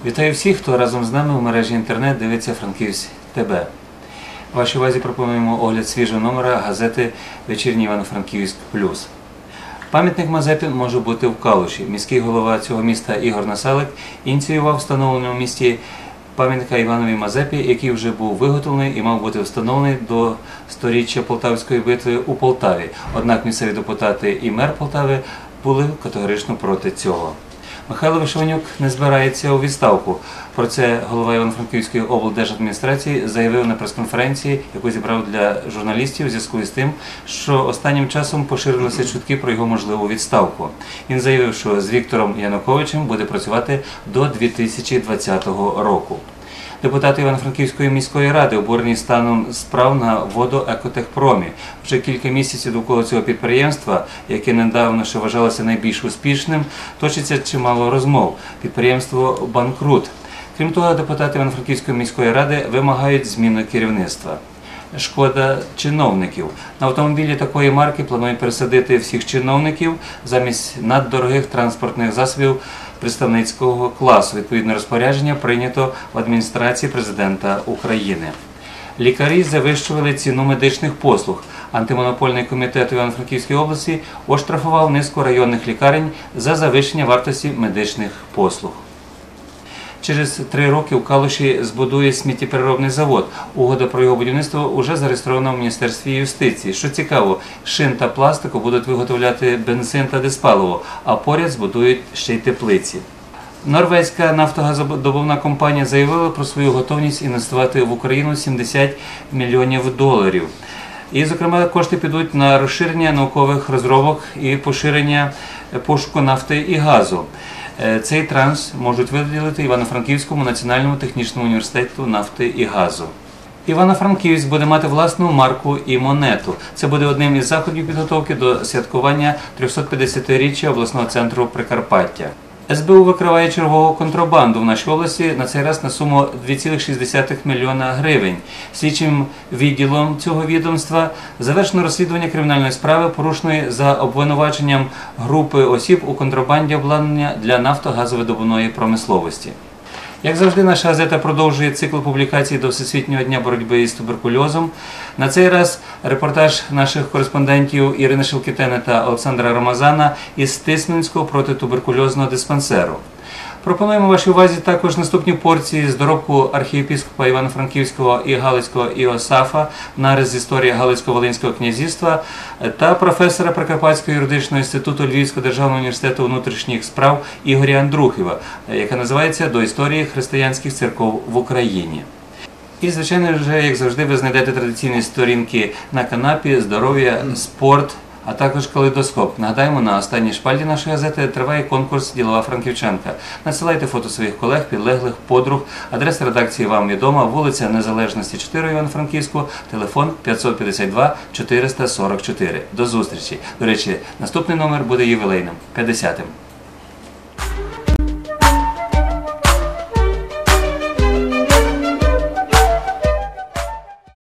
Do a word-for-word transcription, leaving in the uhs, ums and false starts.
Вітаю всіх, хто разом з нами в мережі інтернет дивиться Франківськ ТВ. Вашій увазі пропонуємо огляд свіжого номера газети «Вечірній Івано-Франківськ плюс». Пам'ятник Мазепі може бути в Калуші. Міський голова цього міста Ігор Насалик ініціював встановлення в місті пам'ятника Іванові Мазепі, який вже був виготовлений і мав бути встановлений до сторіччя Полтавської битви у Полтаві. Однак місцеві депутати і мер Полтави були категорично проти цього. Михайло Вишиванюк не збирається у відставку. Про це голова Івано-Франківської облдержадміністрації заявив на прес-конференції, яку зібрав для журналістів у зв'язку з тим, що останнім часом поширилися чутки про його можливу відставку. Він заявив, що з Віктором Януковичем буде працювати до дві тисячі двадцятого року. Депутати Івано-Франківської міської ради обурені станом справ на водоекотехпромі. Вже кілька місяців довкола цього підприємства, яке недавно ще вважалося найбільш успішним, точиться чимало розмов. Підприємство банкрут. Крім того, депутати Івано-Франківської міської ради вимагають зміни керівництва. Шкода чиновників. На автомобілі такої марки планують пересадити всіх чиновників замість наддорогих транспортних засобів представницького класу. Відповідне розпорядження прийнято в адміністрації президента України. Лікарі завищували ціну медичних послуг. Антимонопольний комітет Івано-Франківської області оштрафував низку районних лікарень за завищення вартості медичних послуг. Через три роки в Калуші збудує сміттєпереробний завод. Угода про його будівництво вже зареєстрована в Міністерстві юстиції. Що цікаво, шин та пластику будуть виготовляти бензин та диспаливо, а поряд збудують ще й теплиці. Норвезька нафтогазодобувна компанія заявила про свою готовність інвестувати в Україну сімдесят мільйонів доларів. І, зокрема, кошти підуть на розширення наукових розробок і поширення пошуку нафти і газу. Цей транш можуть виділити Івано-Франківському національному технічному університету нафти і газу. Івано-Франківськ буде мати власну марку і монету. Це буде одним із заходів підготовки до святкування трьохсотп'ятдесятиріччя обласного центру Прикарпаття. ес бе у викриває чергову контрабанду в нашій області, на цей раз на суму дві цілих шість десятих мільйона гривень. Слідчим відділом цього відомства завершено розслідування кримінальної справи, порушеної за обвинуваченням групи осіб у контрабанді обладнання для нафтогазовидобувної промисловості. Як завжди, наша газета продовжує цикл публікацій до Всесвітнього дня боротьби із туберкульозом. На цей раз репортаж наших кореспондентів Ірини Шелкітени та Олександра Рамазана із Тисменського протитуберкульозного диспансеру. Пропонуємо вашій увазі також наступні порції з доробку архієпископа Івано-Франківського і Галицького Іосафа, нарис з історії Галицько-Волинського князівства та професора Прикарпатського юридичного інституту Львівського державного університету внутрішніх справ Ігоря Андрухіва, яка називається «До історії християнських церков в Україні». І, звичайно, вже, як завжди, ви знайдете традиційні сторінки на канапі, здоров'я, спорт, а також калейдоскоп. Нагадаємо, на останній шпальті нашої газети триває конкурс «Ділова франківчанка». Надсилайте фото своїх колег, підлеглих, подруг. Адреса редакції вам відома. Вулиця Незалежності, чотири, Івано-Франківську, телефон п'ятсот п'ятдесят два чотириста сорок чотири. До зустрічі. До речі, наступний номер буде ювілейним – п'ятдесятим.